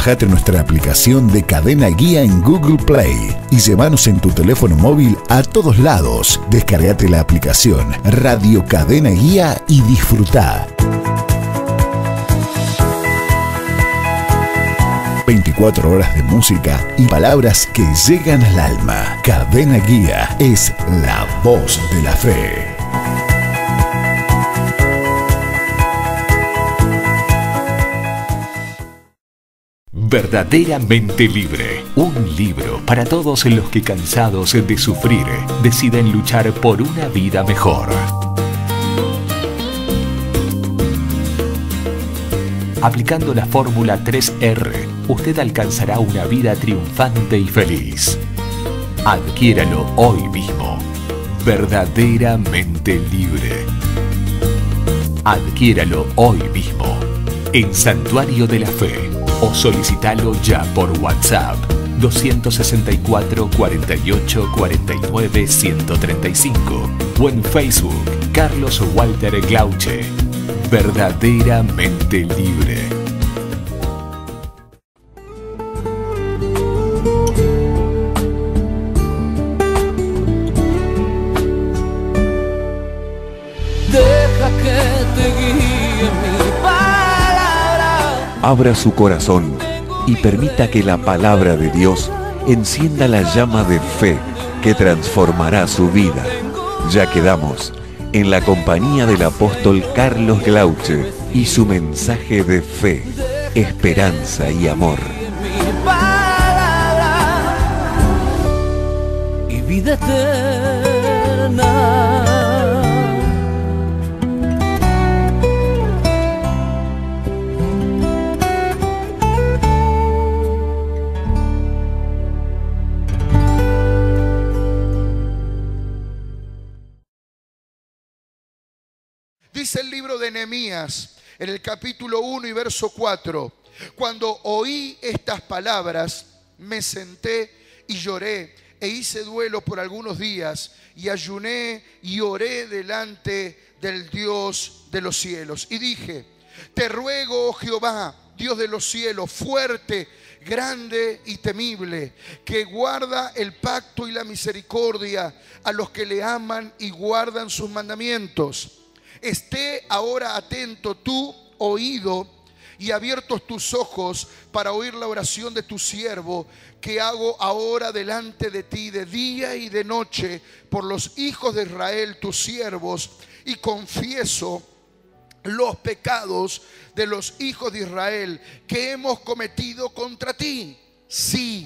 Bajate nuestra aplicación de Cadena Guía en Google Play y llévanos en tu teléfono móvil a todos lados. Descargate la aplicación Radio Cadena Guía y disfrutá. 24 horas de música y palabras que llegan al alma. Cadena Guía es la voz de la fe. Verdaderamente libre. Un libro para todos los que, cansados de sufrir, deciden luchar por una vida mejor. Aplicando la fórmula 3R, usted alcanzará una vida triunfante y feliz. Adquiéralo hoy mismo. Verdaderamente libre. Adquiéralo hoy mismo en Santuario de la Fe o solicitalo ya por WhatsApp 264 48 49 135 o en Facebook Carlos Walter Glauche. Verdaderamente libre. Deja que te guíe mi palabra. Abra su corazón y permita que la palabra de Dios encienda la llama de fe que transformará su vida. Ya quedamos en la compañía del apóstol Carlos Glauche y su mensaje de fe, esperanza y amor. Mi palabra y vida eterna. Dice el libro de Nehemías, en el capítulo 1 y verso 4, cuando oí estas palabras, me senté y lloré e hice duelo por algunos días y ayuné y oré delante del Dios de los cielos. Y dije, te ruego, oh Jehová, Dios de los cielos, fuerte, grande y temible, que guarda el pacto y la misericordia a los que le aman y guardan sus mandamientos. Esté ahora atento tu oído y abiertos tus ojos para oír la oración de tu siervo que hago ahora delante de ti de día y de noche por los hijos de Israel, tus siervos, y confieso los pecados de los hijos de Israel que hemos cometido contra ti. Sí,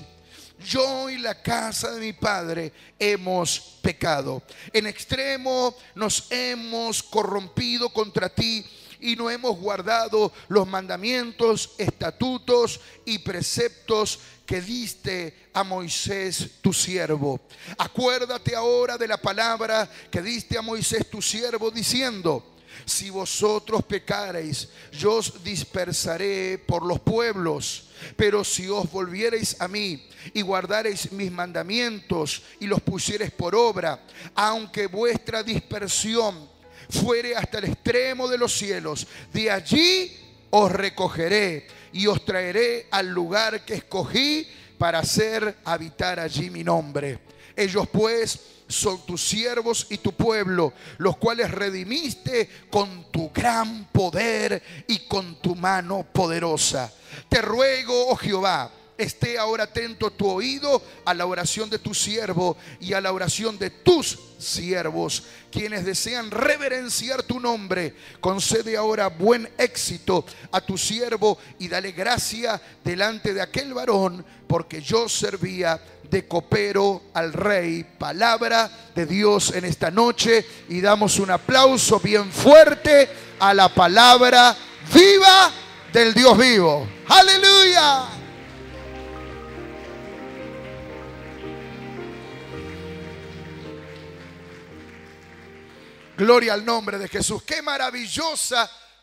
yo y la casa de mi padre hemos pecado. En extremo nos hemos corrompido contra ti y no hemos guardado los mandamientos, estatutos y preceptos que diste a Moisés tu siervo. Acuérdate ahora de la palabra que diste a Moisés tu siervo diciendo, si vosotros pecareis, yo os dispersaré por los pueblos. Pero si os volviereis a mí y guardareis mis mandamientos y los pusiereis por obra, aunque vuestra dispersión fuere hasta el extremo de los cielos, de allí os recogeré y os traeré al lugar que escogí para hacer habitar allí mi nombre. Ellos pues son tus siervos y tu pueblo, los cuales redimiste con tu gran poder y con tu mano poderosa. Te ruego, oh Jehová, esté ahora atento tu oído a la oración de tu siervo y a la oración de tus siervos, quienes desean reverenciar tu nombre. Concede ahora buen éxito a tu siervo y dale gracia delante de aquel varón, porque yo servía de copero al rey. Palabra de Dios en esta noche, y damos un aplauso bien fuerte a la palabra viva del Dios vivo. ¡Aleluya! Gloria al nombre de Jesús. Qué maravillosa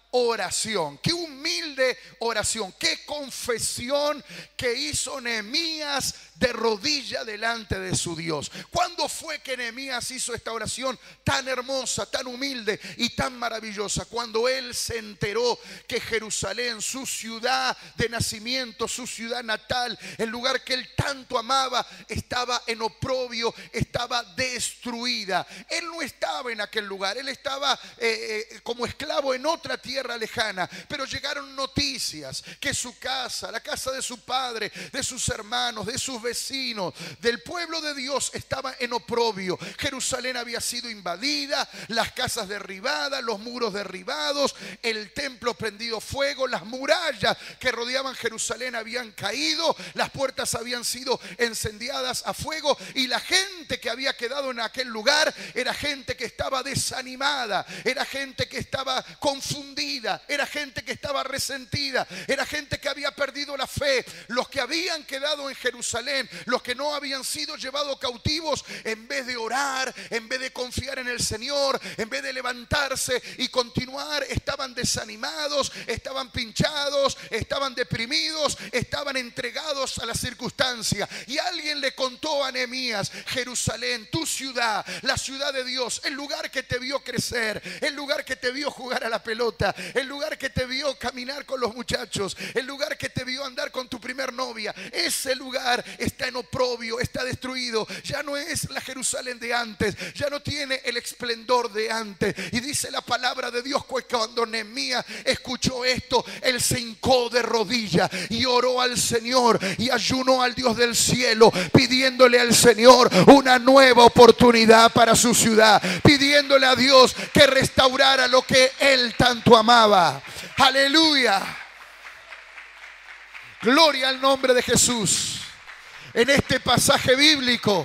oración. Qué humilde oración, qué confesión que hizo Nehemías de rodilla delante de su Dios. ¿Cuándo fue que Nehemías hizo esta oración tan hermosa, tan humilde y tan maravillosa? Cuando él se enteró que Jerusalén, su ciudad de nacimiento, su ciudad natal, el lugar que él tanto amaba, estaba en oprobio, estaba destruida. Él no estaba en aquel lugar, él estaba como esclavo en otra tierra lejana, pero llegaron noticias que su casa, la casa de su padre, de sus hermanos, de sus vecinos, del pueblo de Dios estaba en oprobio. Jerusalén había sido invadida, las casas derribadas, los muros derribados, el templo prendido fuego, las murallas que rodeaban Jerusalén habían caído, las puertas habían sido incendiadas a fuego, y la gente que había quedado en aquel lugar era gente que estaba desanimada, era gente que estaba confundida, era gente que estaba resentida, era gente que había perdido la fe. Los que habían quedado en Jerusalén, los que no habían sido llevados cautivos, en vez de orar, en vez de confiar en el Señor, en vez de levantarse y continuar, estaban desanimados, estaban pinchados, estaban deprimidos, estaban entregados a la circunstancia. Y alguien le contó a Nehemías: Jerusalén, tu ciudad, la ciudad de Dios, el lugar que te vio crecer, el lugar que te vio jugar a la pelota, el lugar que te vio caminar con los muchachos, el lugar que te vio andar con tu primer novia, ese lugar está en oprobio, está destruido. Ya no es la Jerusalén de antes, ya no tiene el esplendor de antes. Y dice la palabra de Dios que cuando Nehemías escuchó esto, él se hincó de rodillas y oró al Señor y ayunó al Dios del cielo, pidiéndole al Señor una nueva oportunidad para su ciudad, pidiéndole a Dios que restaurara lo que él tanto amaba. Aleluya. Gloria al nombre de Jesús. En este pasaje bíblico,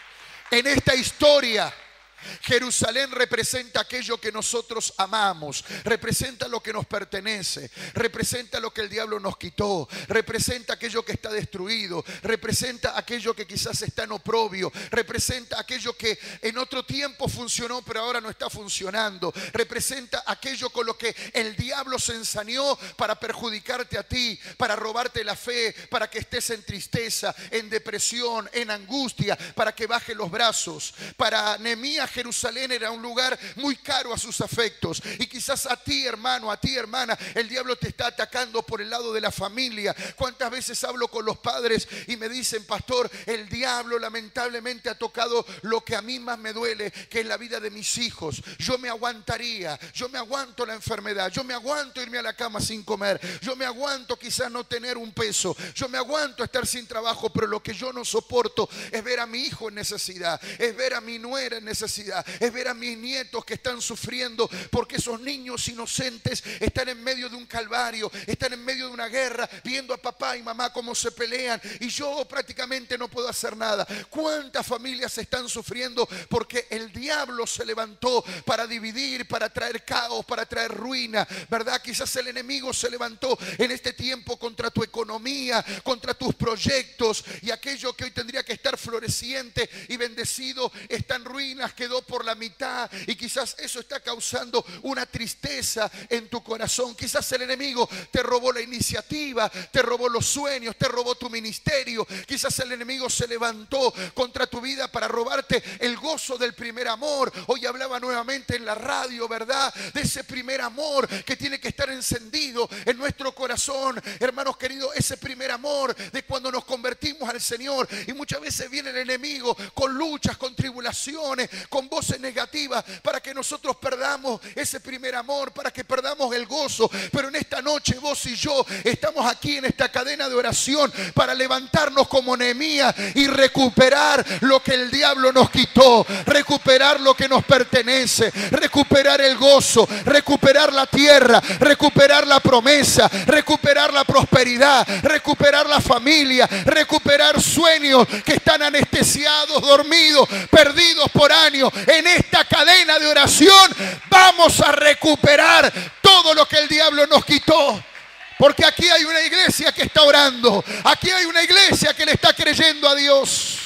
en esta historia, Jerusalén representa aquello que nosotros amamos, representa lo que nos pertenece, representa lo que el diablo nos quitó, representa aquello que está destruido, representa aquello que quizás está en oprobio, representa aquello que en otro tiempo funcionó pero ahora no está funcionando, representa aquello con lo que el diablo se ensañó para perjudicarte a ti, para robarte la fe, para que estés en tristeza, en depresión, en angustia, para que baje los brazos. Para Nehemías, Jerusalén era un lugar muy caro a sus afectos, y quizás a ti, hermano, a ti, hermana, el diablo te está atacando por el lado de la familia. ¿Cuántas veces hablo con los padres y me dicen: pastor, el diablo lamentablemente ha tocado lo que a mí más me duele, que es la vida de mis hijos? Yo me aguantaría, yo me aguanto la enfermedad, yo me aguanto irme a la cama sin comer, yo me aguanto quizás no tener un peso, yo me aguanto estar sin trabajo, pero lo que yo no soporto es ver a mi hijo en necesidad, es ver a mi nuera en necesidad, es ver a mis nietos que están sufriendo, porque esos niños inocentes están en medio de un calvario, están en medio de una guerra, viendo a papá y mamá cómo se pelean, y yo prácticamente no puedo hacer nada. ¿Cuántas familias están sufriendo porque el diablo se levantó para dividir, para traer caos, para traer ruina, ¿verdad? Quizás el enemigo se levantó en este tiempo contra tu economía, contra tus proyectos, y aquello que hoy tendría que estar floreciente y bendecido está en ruinas, quedó por la mitad, y quizás eso está causando una tristeza en tu corazón. Quizás el enemigo te robó la iniciativa, te robó los sueños, te robó tu ministerio. Quizás el enemigo se levantó contra tu vida para robarte el gozo del primer amor. Hoy hablaba nuevamente en la radio, ¿verdad?, de ese primer amor que tiene que estar encendido en nuestro corazón, hermanos queridos, ese primer amor de cuando nos convertimos al Señor. Y muchas veces viene el enemigo con luchas, con tribulaciones, con voces negativas, para que nosotros perdamos ese primer amor, para que perdamos el gozo. Pero en esta noche vos y yo estamos aquí en esta cadena de oración para levantarnos como Nehemías y recuperar lo que el diablo nos quitó, recuperar lo que nos pertenece, recuperar el gozo, recuperar la tierra, recuperar la promesa, recuperar la prosperidad, recuperar la familia, recuperar sueños que están anestesiados, dormidos, perdidos por años. En esta cadena de oración vamos a recuperar todo lo que el diablo nos quitó, porque aquí hay una iglesia que está orando, aquí hay una iglesia que le está creyendo a Dios.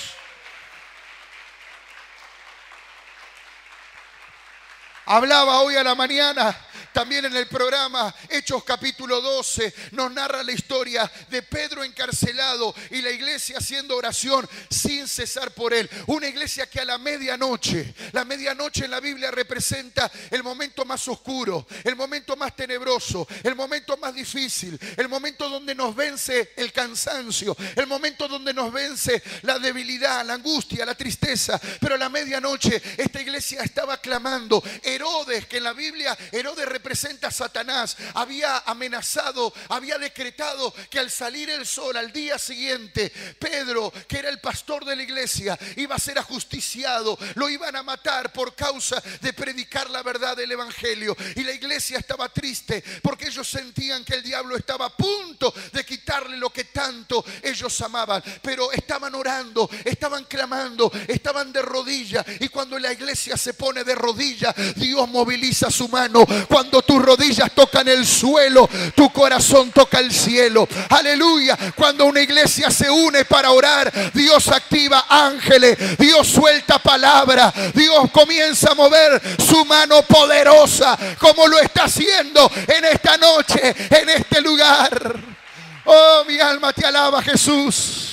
Hablaba hoy a la mañana También en el programa Hechos capítulo 12 nos narra la historia de Pedro encarcelado y la iglesia haciendo oración sin cesar por él. Una iglesia que a la medianoche en la Biblia representa el momento más oscuro, el momento más tenebroso, el momento más difícil, el momento donde nos vence el cansancio, el momento donde nos vence la debilidad, la angustia, la tristeza. Pero a la medianoche esta iglesia estaba clamando. Herodes, que en la Biblia Herodes representa a Satanás, había amenazado, había decretado que al salir el sol al día siguiente, Pedro, que era el pastor de la iglesia, iba a ser ajusticiado, lo iban a matar por causa de predicar la verdad del evangelio. Y la iglesia estaba triste porque ellos sentían que el diablo estaba a punto de quitarle lo que tanto ellos amaban. Pero estaban orando, estaban clamando, estaban de rodillas. Y cuando la iglesia se pone de rodillas, Dios moviliza su mano. Cuando tus rodillas tocan el suelo, tu corazón toca el cielo. Aleluya. Cuando una iglesia se une para orar, Dios activa ángeles, Dios suelta palabra, Dios comienza a mover su mano poderosa, como lo está haciendo en esta noche, en este lugar. Oh, mi alma te alaba, Jesús.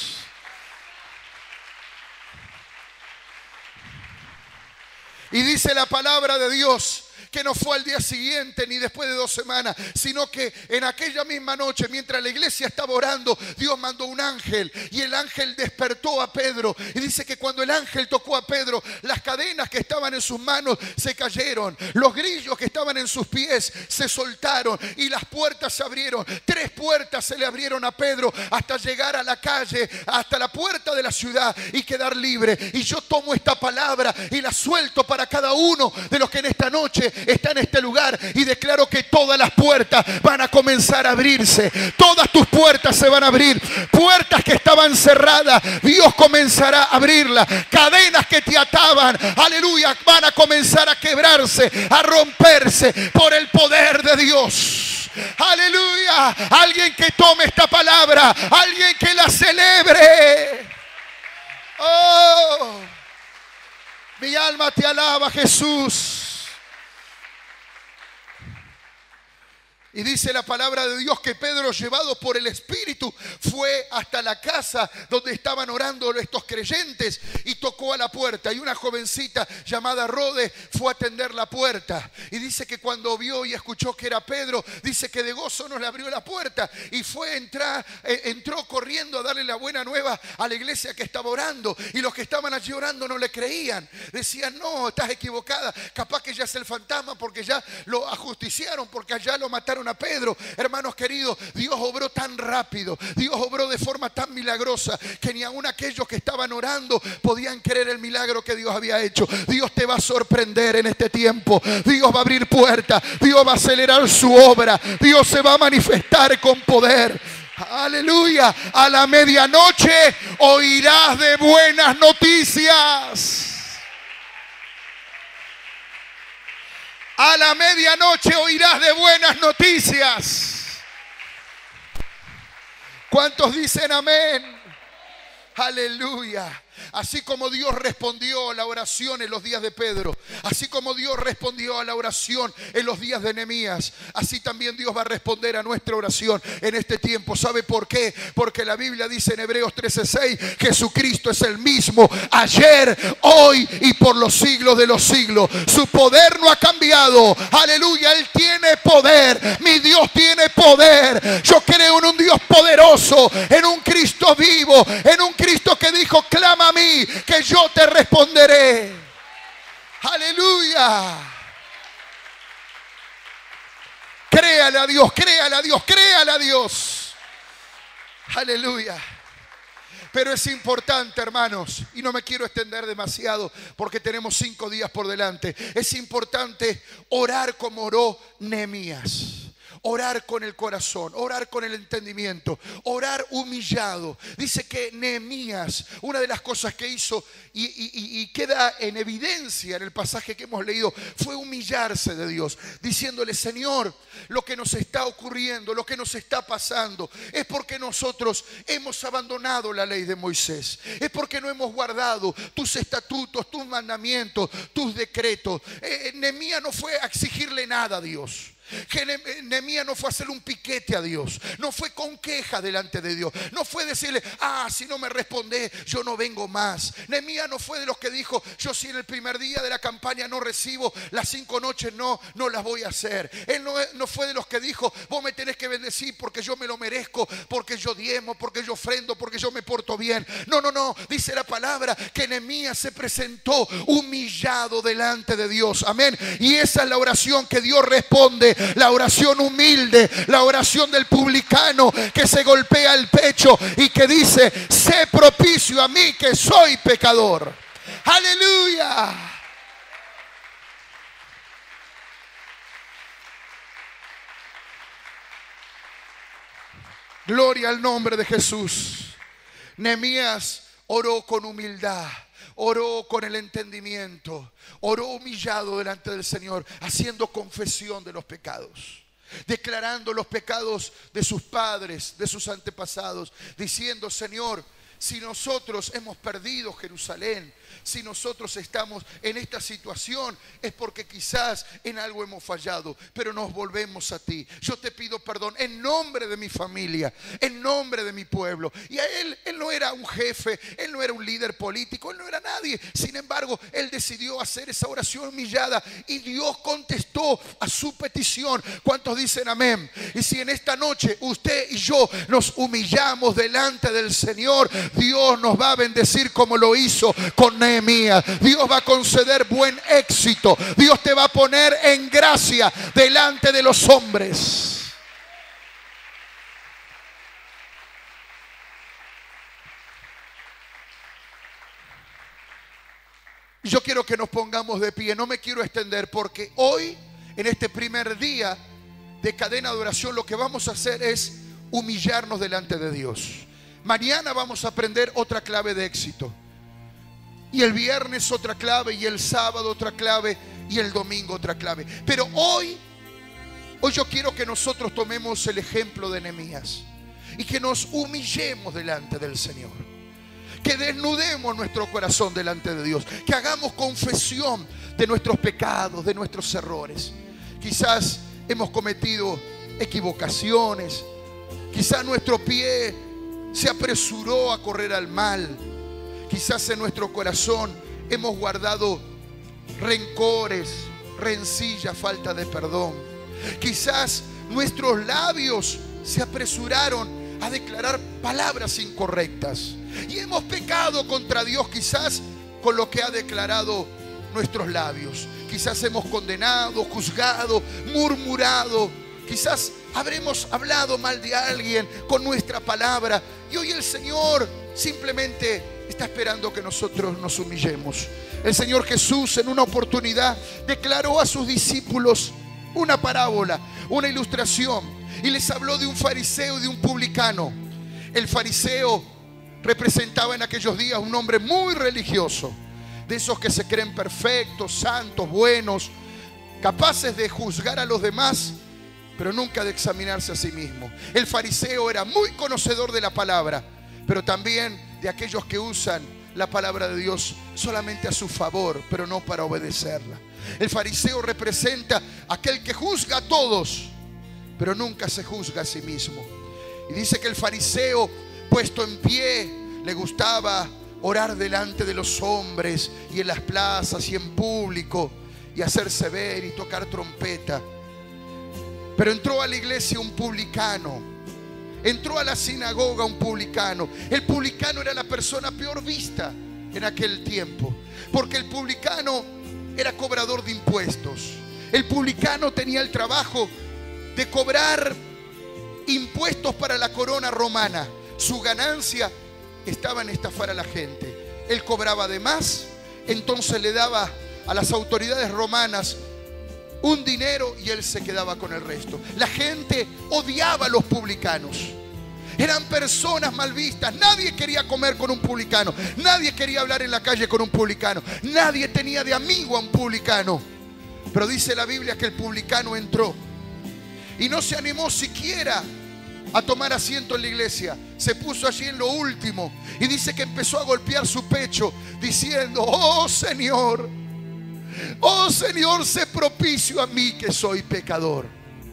Y dice la palabra de Dios que no fue al día siguiente ni después de 2 semanas, sino que en aquella misma noche, mientras la iglesia estaba orando, Dios mandó un ángel y el ángel despertó a Pedro. Y dice que cuando el ángel tocó a Pedro, las cadenas que estaban en sus manos se cayeron, los grillos que estaban en sus pies se soltaron y las puertas se abrieron. 3 puertas se le abrieron a Pedro hasta llegar a la calle, hasta la puerta de la ciudad y quedar libre. Y yo tomo esta palabra y la suelto para cada uno de los que en esta noche está en este lugar y declaro que todas las puertas van a comenzar a abrirse. Todas tus puertas se van a abrir. Puertas que estaban cerradas, Dios comenzará a abrirlas. Cadenas que te ataban, aleluya, van a comenzar a quebrarse, a romperse por el poder de Dios. Aleluya. Alguien que tome esta palabra, alguien que la celebre. Oh, mi alma te alaba, Jesús. Y dice la palabra de Dios que Pedro, llevado por el Espíritu, fue hasta la casa donde estaban orando estos creyentes y tocó a la puerta. Y una jovencita llamada Rode fue a atender la puerta. Y dice que cuando vio y escuchó que era Pedro, dice que de gozo no le abrió la puerta y entró corriendo a darle la buena nueva a la iglesia que estaba orando. Y los que estaban allí orando no le creían. Decían: no, estás equivocada. Capaz que ya es el fantasma porque ya lo ajusticiaron, porque allá lo mataron a Pedro. Hermanos queridos, Dios obró tan rápido, Dios obró de forma tan milagrosa que ni aun aquellos que estaban orando podían creer el milagro que Dios había hecho. Dios te va a sorprender en este tiempo. Dios va a abrir puertas, Dios va a acelerar su obra, Dios se va a manifestar con poder. Aleluya. A la medianoche oirás de buenas noticias. A la medianoche oirás de buenas noticias. ¿Cuántos dicen amén? Aleluya. Así como Dios respondió a la oración en los días de Pedro, así como Dios respondió a la oración en los días de Nehemías, así también Dios va a responder a nuestra oración en este tiempo. ¿Sabe por qué? Porque la Biblia dice en Hebreos 13:6, Jesucristo es el mismo ayer, hoy y por los siglos de los siglos. Su poder no ha cambiado. Aleluya, Él tiene poder. Mi Dios tiene poder. Yo creo en un Dios poderoso, en un Cristo vivo, en un Cristo que dijo: clama a mí, que yo te responderé. Aleluya. Créale a Dios, créale a Dios, créale a Dios. Aleluya. Pero es importante, hermanos, y no me quiero extender demasiado porque tenemos 5 días por delante. Es importante orar como oró Nehemías. Orar con el corazón, orar con el entendimiento, orar humillado. Dice que Nehemías, una de las cosas que hizo y queda en evidencia en el pasaje que hemos leído, fue humillarse de Dios, diciéndole: Señor, lo que nos está ocurriendo, lo que nos está pasando, es porque nosotros hemos abandonado la ley de Moisés, es porque no hemos guardado tus estatutos, tus mandamientos, tus decretos. Nehemías no fue a exigirle nada a Dios. Que Nehemías no fue a hacerle un piquete a Dios, no fue con queja delante de Dios, no fue decirle, si no me responde, yo no vengo más. Nehemías no fue de los que dijo, yo si en el primer día de la campaña no recibo las 5 noches, no las voy a hacer. Él no fue de los que dijo, vos me tenés que bendecir porque yo me lo merezco, porque yo diezmo, porque yo ofrendo, porque yo me porto bien. No, dice la palabra que Nehemías se presentó humillado delante de Dios, amén. Y esa es la oración que Dios responde. La oración humilde, la oración del publicano que se golpea el pecho y que dice, sé propicio a mí que soy pecador. Aleluya. Gloria al nombre de Jesús. Nehemías oró con humildad, oró con el entendimiento, oró humillado delante del Señor, haciendo confesión de los pecados, declarando los pecados de sus padres, de sus antepasados, diciendo, Señor, si nosotros hemos perdido Jerusalén, si nosotros estamos en esta situación, es porque quizás en algo hemos fallado, pero nos volvemos a ti. Yo te pido perdón en nombre de mi familia, en nombre de mi pueblo. Y a él no era un jefe, él no era un líder político, él no era nadie. Sin embargo, él decidió hacer esa oración humillada y Dios contestó a su petición. ¿Cuántos dicen amén? Y si en esta noche usted y yo nos humillamos delante del Señor, Dios nos va a bendecir como lo hizo con Nehemías. Dios va a conceder buen éxito. Dios te va a poner en gracia delante de los hombres. Yo quiero que nos pongamos de pie. No me quiero extender porque hoy, en este primer día de cadena de oración, lo que vamos a hacer es humillarnos delante de Dios. Mañana vamos a aprender otra clave de éxito. Y el viernes otra clave, y el sábado otra clave, y el domingo otra clave. Pero hoy yo quiero que nosotros tomemos el ejemplo de Nehemías y que nos humillemos delante del Señor. Que desnudemos nuestro corazón delante de Dios. Que hagamos confesión de nuestros pecados, de nuestros errores. Quizás hemos cometido equivocaciones. Quizás nuestro pie se apresuró a correr al mal. Quizás en nuestro corazón hemos guardado rencores, rencilla, falta de perdón. Quizás nuestros labios se apresuraron a declarar palabras incorrectas y hemos pecado contra Dios quizás con lo que ha declarado nuestros labios. Quizás hemos condenado, juzgado, murmurado. Quizás habremos hablado mal de alguien con nuestra palabra y hoy el Señor simplemente está esperando que nosotros nos humillemos. El Señor Jesús en una oportunidad declaró a sus discípulos una parábola, una ilustración, y les habló de un fariseo y de un publicano. El fariseo representaba en aquellos días un hombre muy religioso, de esos que se creen perfectos, santos, buenos, capaces de juzgar a los demás, pero nunca de examinarse a sí mismo. El fariseo era muy conocedor de la palabra, pero también de aquellos que usan la palabra de Dios solamente a su favor, pero no para obedecerla. El fariseo representa aquel que juzga a todos, pero nunca se juzga a sí mismo. Y dice que el fariseo, puesto en pie, le gustaba orar delante de los hombres y en las plazas y en público y hacerse ver y tocar trompeta. Pero entró a la iglesia un publicano. Entró a la sinagoga un publicano. El publicano era la persona peor vista en aquel tiempo, porque el publicano era cobrador de impuestos. El publicano tenía el trabajo de cobrar impuestos para la corona romana. Su ganancia estaba en estafar a la gente. Él cobraba de más, entonces le daba a las autoridades romanas un dinero y él se quedaba con el resto. La gente odiaba a los publicanos. Eran personas mal vistas. Nadie quería comer con un publicano. Nadie quería hablar en la calle con un publicano. Nadie tenía de amigo a un publicano. Pero dice la Biblia que el publicano entró y no se animó siquiera a tomar asiento en la iglesia. Se puso allí en lo último y dice que empezó a golpear su pecho diciendo: oh Señor, sé propicio a mí que soy pecador.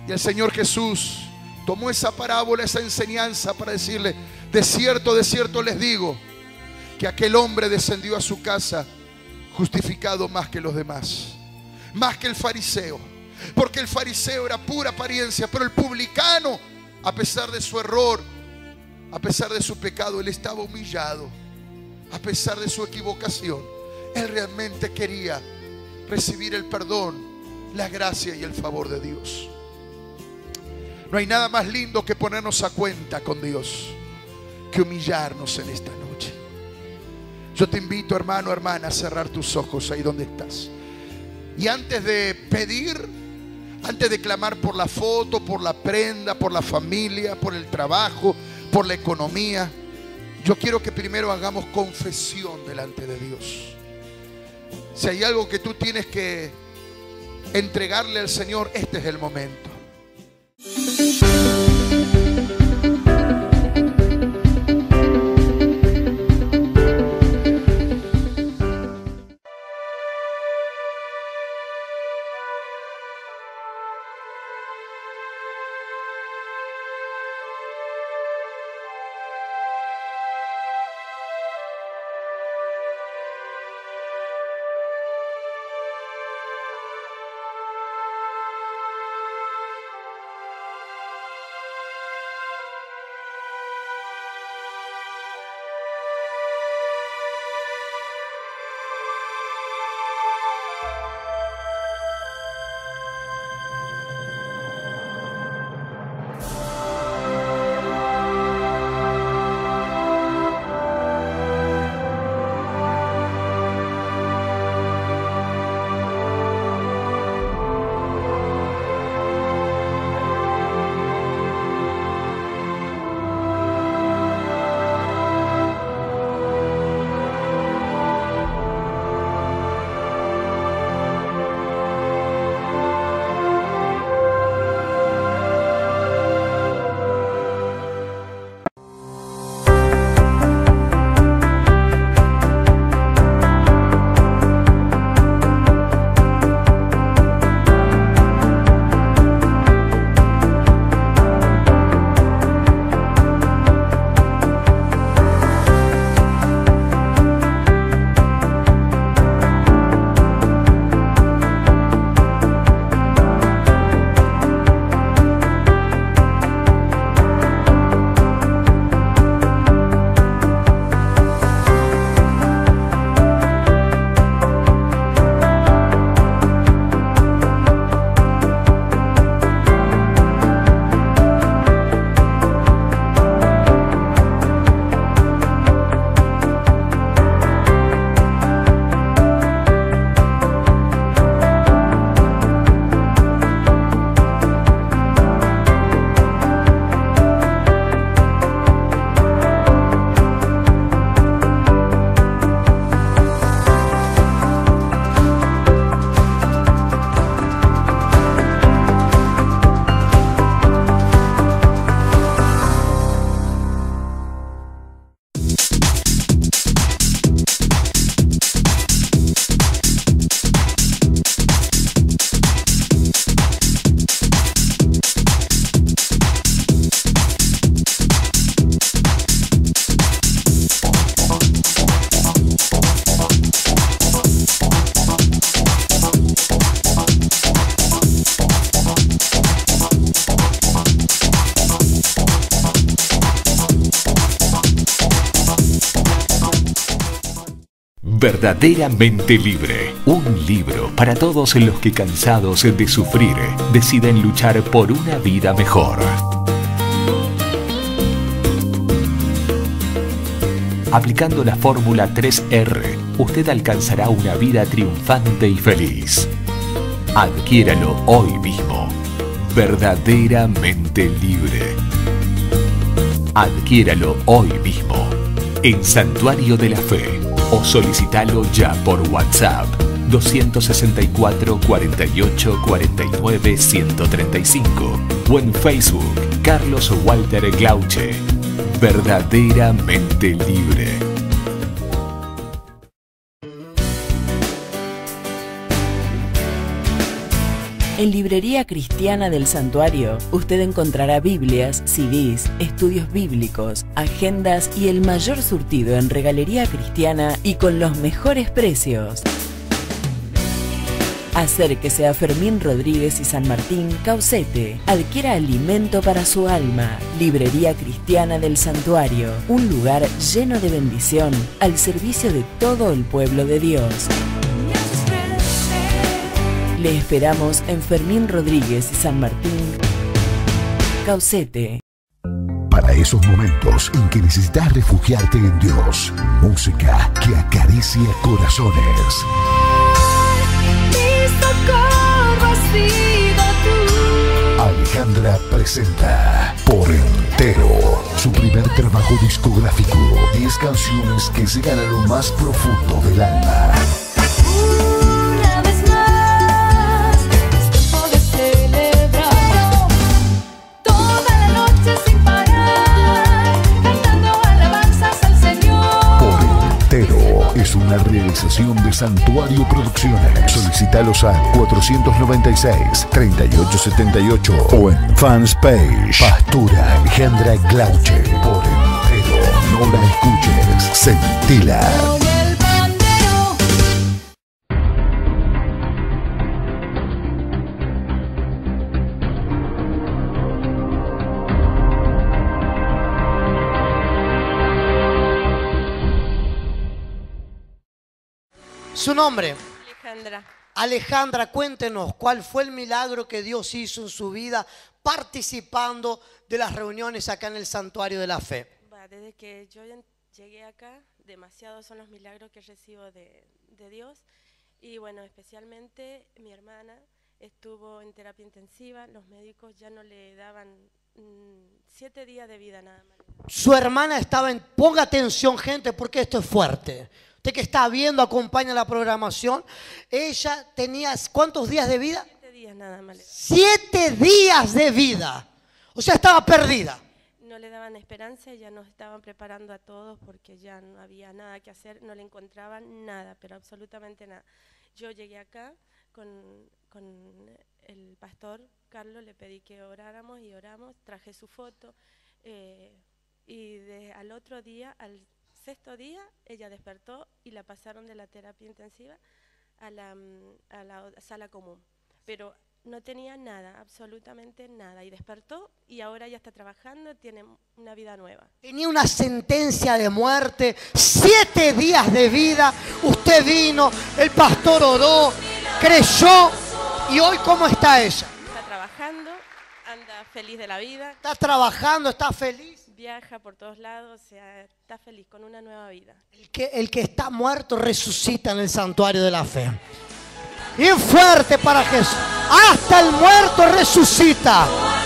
Y el Señor Jesús tomó esa parábola, esa enseñanza para decirle: de cierto les digo, que aquel hombre descendió a su casa justificado más que los demás, más que el fariseo. Porque el fariseo era pura apariencia, pero el publicano, a pesar de su error, a pesar de su pecado, él estaba humillado. A pesar de su equivocación, él realmente quería recibir el perdón, la gracia y el favor de Dios. No hay nada más lindo que ponernos a cuenta con Dios, que humillarnos en esta noche. Yo te invito, hermano, hermana, a cerrar tus ojos ahí donde estás. Y antes de pedir, antes de clamar por la foto, por la prenda, por la familia, por el trabajo, por la economía, yo quiero que primero hagamos confesión delante de Dios. Si hay algo que tú tienes que entregarle al Señor, este es el momento. Verdaderamente libre. Un libro para todos los que, cansados de sufrir, deciden luchar por una vida mejor. Aplicando la fórmula 3R, usted alcanzará una vida triunfante y feliz. Adquiéralo hoy mismo. Verdaderamente libre. Adquiéralo hoy mismo en Santuario de la Fe o solicitalo ya por WhatsApp 264 48 49 135 o en Facebook Carlos Walter Glauche. Verdaderamente libre. En Librería Cristiana del Santuario, usted encontrará Biblias, CDs, estudios bíblicos, agendas y el mayor surtido en regalería cristiana y con los mejores precios. Acérquese a Fermín Rodríguez y San Martín, Caucete. Adquiera alimento para su alma. Librería Cristiana del Santuario, un lugar lleno de bendición al servicio de todo el pueblo de Dios. Le esperamos en Fermín Rodríguez y San Martín, Caucete. Para esos momentos en que necesitas refugiarte en Dios, música que acaricia corazones. Mi socorro has sido tú. Alejandra presenta Por Entero, su primer trabajo discográfico. 10 canciones que llegan a lo más profundo del alma. Una vez más, es tiempo de celebrar. Toda la noche sin parar, cantando alabanzas al Señor. Por Entero es una realización de Santuario Producciones. Solicítalos al 496-3878 o en Fanspage Pastora Alejandra Glauche. Por Entero, no la escuches, sentila. Con el bandero. Su nombre. Alejandra. Alejandra, cuéntenos cuál fue el milagro que Dios hizo en su vida participando de las reuniones acá en el Santuario de la Fe. Desde que yo llegué acá, demasiados son los milagros que recibo de Dios. Y bueno, especialmente mi hermana estuvo en terapia intensiva. Los médicos ya no le daban 7 días de vida nada más. Su hermana estaba en... Ponga atención, gente, porque esto es fuerte. Usted que está viendo, acompaña la programación. Ella tenía, ¿cuántos días de vida? 7 días nada más. 7 días de vida. O sea, estaba perdida. No le daban esperanza, ya nos estaban preparando a todos porque ya no había nada que hacer, no le encontraban nada, pero absolutamente nada. Yo llegué acá con el pastor Carlos, le pedí que oráramos y oramos, traje su foto y al otro día, al 6.º día, ella despertó y la pasaron de la terapia intensiva a la sala común, pero no tenía nada, absolutamente nada, y despertó y ahora ya está trabajando, tiene una vida nueva. Tenía una sentencia de muerte, 7 días de vida. Usted vino, el pastor oró, creyó, y hoy ¿cómo está ella? Está trabajando, anda feliz de la vida. Está trabajando, está feliz. Viaja por todos lados, o sea, está feliz con una nueva vida. El que está muerto resucita en el Santuario de la Fe. Bien fuerte para Jesús. Hasta el muerto resucita.